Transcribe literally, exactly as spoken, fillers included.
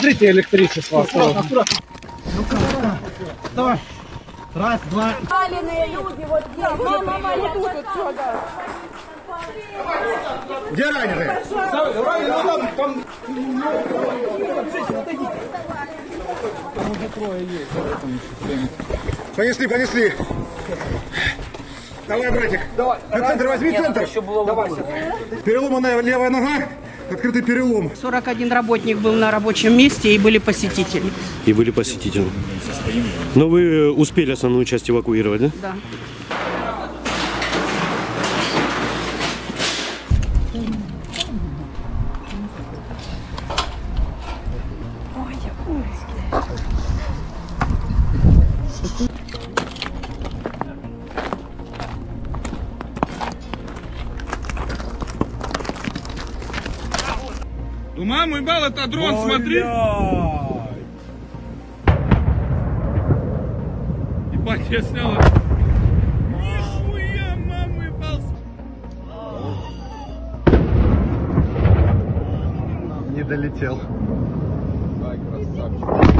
Смотрите электричество. Аккуратно, аккуратно. Ну-ка, давай. Раз, два. Маленькие люди, вот здесь. Мама, мама, вот тут, все, да. Где раненые? Понесли, понесли. Давай, братик. Давай. На центр возьми, центр. Давай. Переломанная левая нога. Открытый перелом. сорок один работник был на рабочем месте и были посетители. И были посетители. Но вы успели основную часть эвакуировать, да? Да. Ну, маму ебал, это дрон, смотри. Ебать, я снял. Нихуя, маму ебал. Не долетел. Ай, красавчик.